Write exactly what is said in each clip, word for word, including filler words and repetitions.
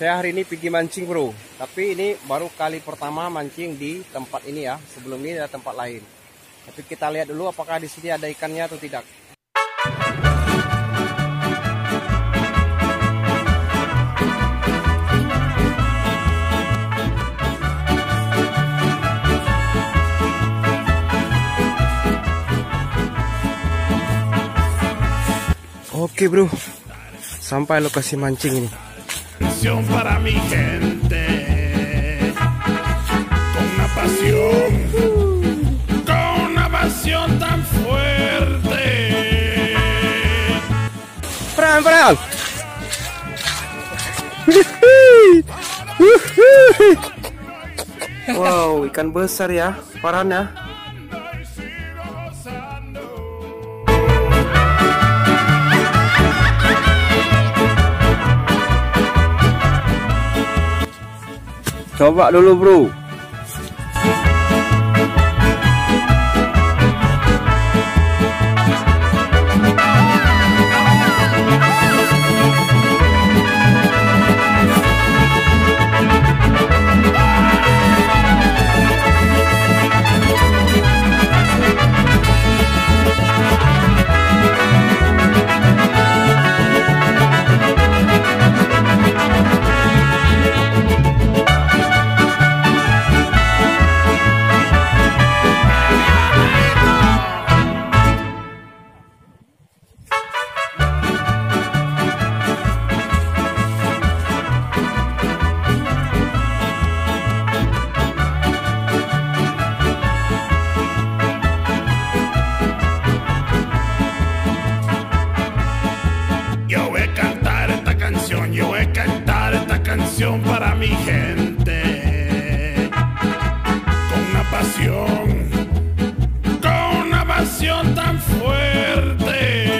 Saya hari ini pergi mancing bro, tapi ini baru kali pertama mancing di tempat ini ya. Sebelum ini ada tempat lain. Tapi kita lihat dulu apakah di sini ada ikannya atau tidak. Oke bro, sampai lokasi mancing ini. Para mi gente, con una pasión, con una pasión tan fuerte. Perang, perang. Wow, ikan besar ya, parahnya. Coba dulu bro. Para mi gente, con una pasión, con una pasión tan fuerte.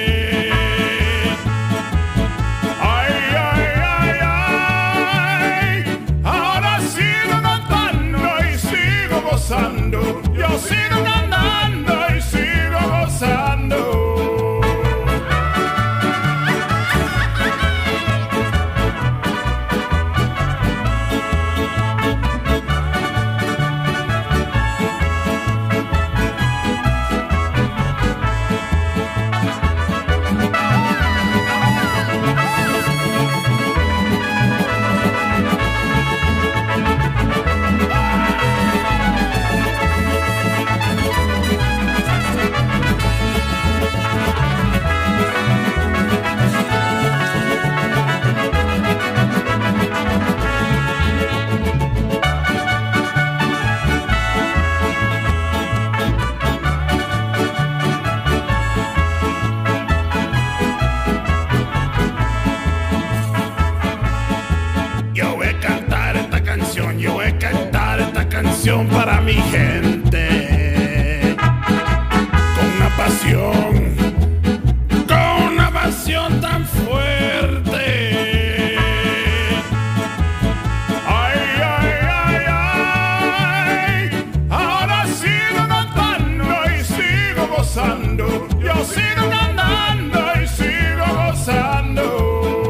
Ay, ay, ay, ay, ahora sigo cantando y sigo gozando. Yo sigo cantando y sigo gozando. Para mi gente, con una pasión, con una pasión tan fuerte. Ay, ay, ay, ay, ahora sigo cantando y sigo gozando. Yo sigo cantando y sigo gozando.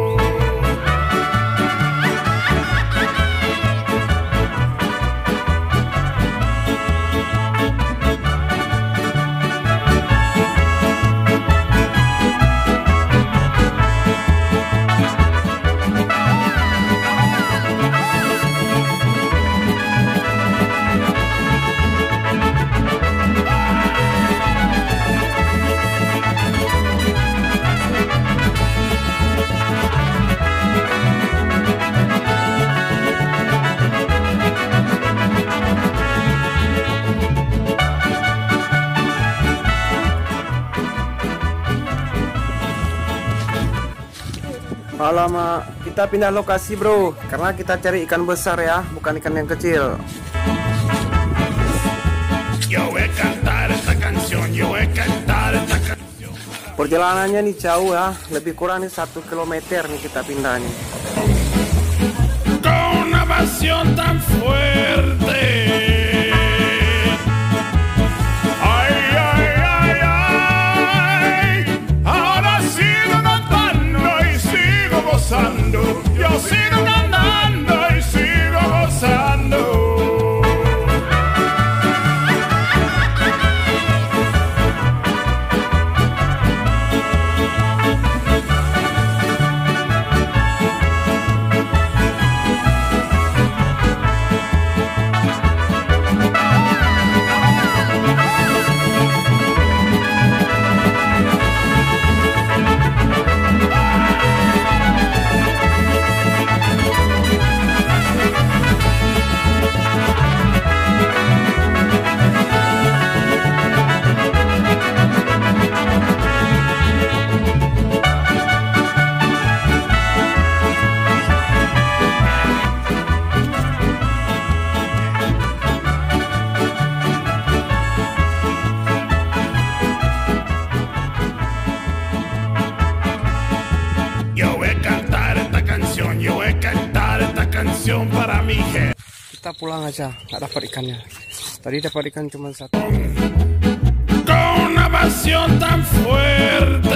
Alamak, kita pindah lokasi bro, karena kita cari ikan besar ya, bukan ikan yang kecil. Yo voy a cantar esta canción, yo voy a cantar esta canción. Perjalanannya nih jauh ya, lebih kurang nih satu kilometer nih kita pindah nih. Con una pasión tan fuerte. Ay, ay, ay, ay, ahora sigo cantando y sigo gozando. Yo sigo cantando. canción para mi gente. Kita pulang aja, nggak dapat ikannya. Tadi dapat ikan cuma satu. Con una pasión tan fuerte.